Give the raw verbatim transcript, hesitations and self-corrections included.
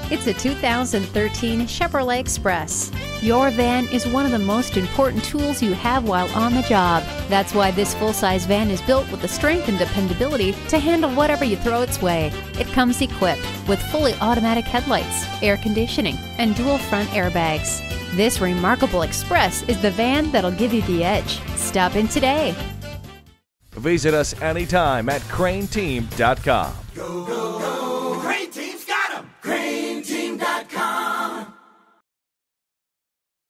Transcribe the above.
It's a two thousand thirteen Chevrolet Express. Your van is one of the most important tools you have while on the job. That's why this full-size van is built with the strength and dependability to handle whatever you throw its way. It comes equipped with fully automatic headlights, air conditioning, and dual front airbags. This remarkable Express is the van that'll give you the edge. Stop in today. Visit us anytime at crain team dot com. Go, go.